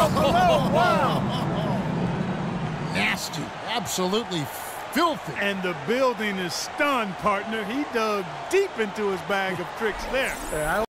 hello, wow. Nasty, absolutely filthy. And the building is stunned, partner. He dug deep into his bag of tricks there.